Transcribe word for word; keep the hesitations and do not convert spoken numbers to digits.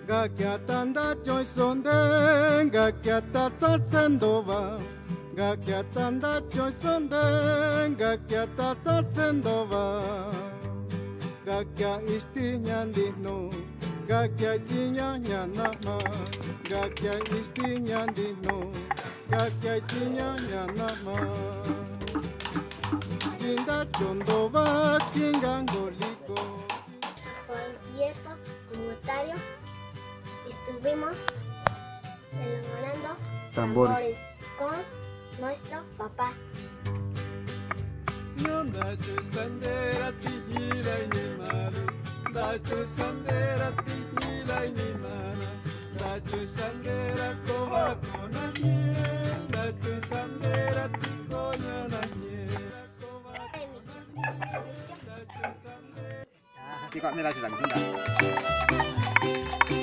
Gakiatanda joy sonde, gakiata tsatsendova. Gakiatanda joy sonde, gakiata tsatsendova. Gakia isti nyandino, gakia jinya nyanama. Gakia isti nyandino, gakia jinya nyanama. Jinda chondova, kingangoliko. Concierto comunitario. Estuvimos elaborando Tambores. tambores con nuestro papá. No dacho sandera tijila ni mano, dacho sandera tijila ni mano, dacho sandera coba con añel, dacho sandera ticoña añel. Ay, Micho. Micho. Chị gọi đây là chị làm gì nào?